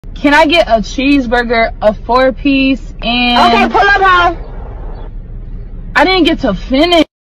Can I get a cheeseburger, a 4-piece, and... Okay, pull up, how? I didn't get to finish.